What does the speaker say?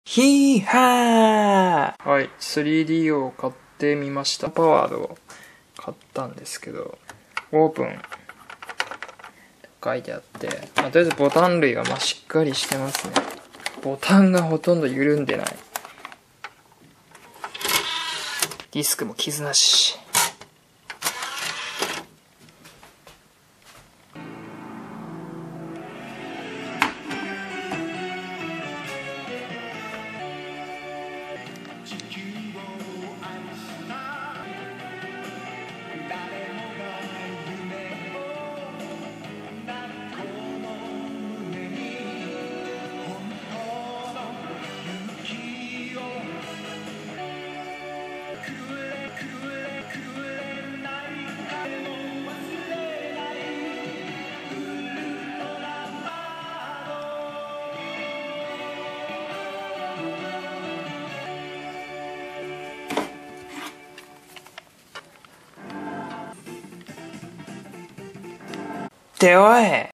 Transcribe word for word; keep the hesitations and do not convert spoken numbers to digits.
ヒーハー。はい、スリーディー を買ってみました。パワードを買ったんですけど、オープン書いてあって、まあ、とりあえずボタン類がまあしっかりしてますね。ボタンがほとんど緩んでない。ディスクも傷なし。っておい。